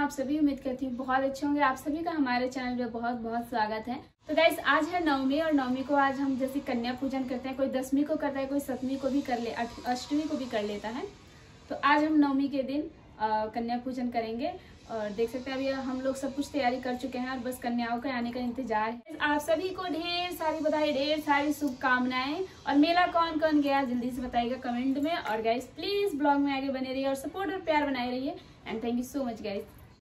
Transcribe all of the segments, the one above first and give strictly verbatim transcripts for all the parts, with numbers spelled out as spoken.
आप सभी? उम्मीद करती हूँ बहुत अच्छे होंगे। आप सभी का हमारे चैनल में बहुत बहुत स्वागत है। तो गाइस, आज है नवमी और नवमी को आज हम जैसे कन्या पूजन करते हैं, कोई दसवीं को करता है, कोई सतवीं को भी कर ले, अष्टमी को भी कर लेता है। तो आज हम नवमी के दिन आ, कन्या पूजन करेंगे और देख सकते हैं अभी हम लोग सब कुछ तैयारी कर चुके हैं और बस कन्याओं के आने का इंतजार है। आप सभी को ढेर सारी बधाई, ढेर सारी शुभकामनाएं। और मेला कौन कौन गया जल्दी से बताइएगा कमेंट में। और गाइस प्लीज ब्लॉग में आगे बने रहिए और सपोर्ट और प्यार बनाए रहिए। And thank you so much guys.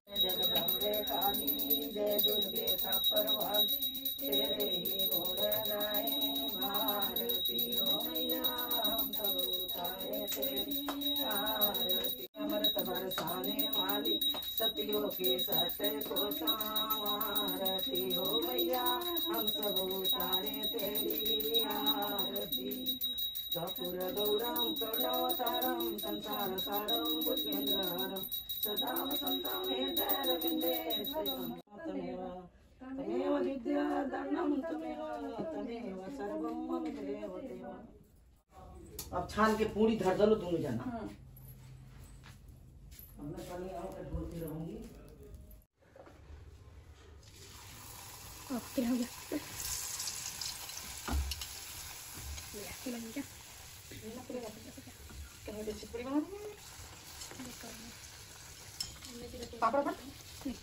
बरसाने वाली सतियों के सत्य को संवारती हो मैया, हम सब उतारे तेरी आरती। कपूर गौरम करुणावतारम संसार सारम भुजगेंद्रहरम सदा वसंतम हृदयरविंदे तमेव तमेव विद्याधरणं तमेव तमेव सर्वं मम देव देव। अब छान के पूरी धर दलो दोनों जना। मैं कन्याओं का ढोलती रहूंगी। ओके हो गया। ये लग गया। ये ना पूरी बात है। क्या है जैसे पूरी बना दूंगी। पापड़ पर नहीं।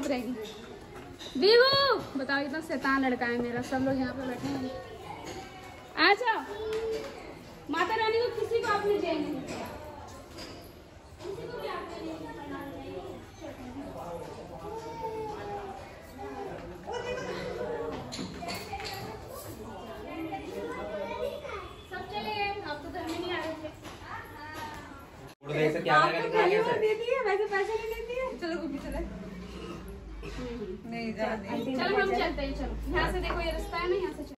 पे रहेगी। बीबू बताओ, इतना शैतान लड़का है मेरा। सब लोग यहाँ पे बैठे हैं। आ जाओ। माता रानी को किसी को आपने जय नहीं किया। किसी को भी आपने नहीं किया। सब चले गए, आप तो घर में नहीं आ रहे थे। क्या देती है वैसे पैसे नहीं देती है। चलो गुड्डी चले। नहीं जा चलो हम चलते हैं। चलो यहाँ से देखो, ये रास्ता है ना, यहाँ से